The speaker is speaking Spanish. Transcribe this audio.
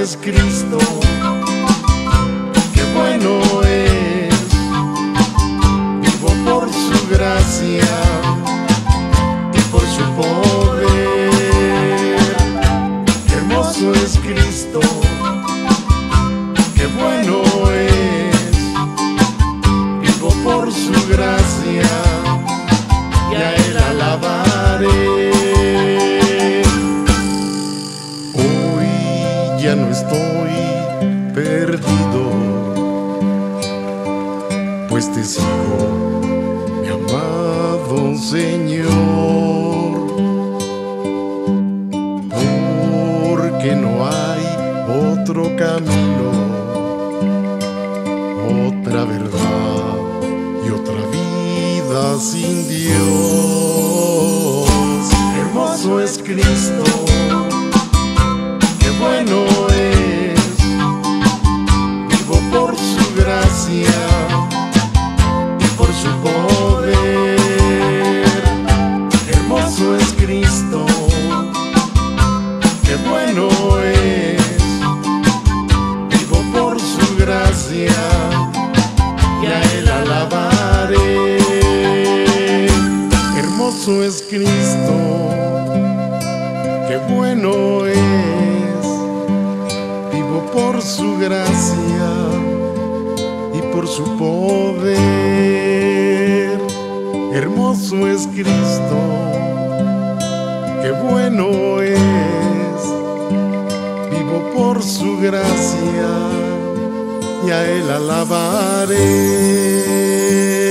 es Cristo, qué bueno es. Vivo por su gracia y por su poder. Qué hermoso es Cristo, qué bueno es. Vivo por su gracia y a Él alabaré. Ya no estoy perdido, pues te sigo, mi amado Señor, porque no hay otro camino, otra verdad y otra vida sin Dios. Hermoso es Cristo, bueno es. Vivo por su gracia y por su poder. Hermoso es Cristo, qué bueno es. Vivo por su gracia y a Él alabaré. Hermoso es Cristo, qué bueno es. Por su gracia y por su poder. Hermoso es Cristo, qué bueno es. Vivo por su gracia y a Él alabaré.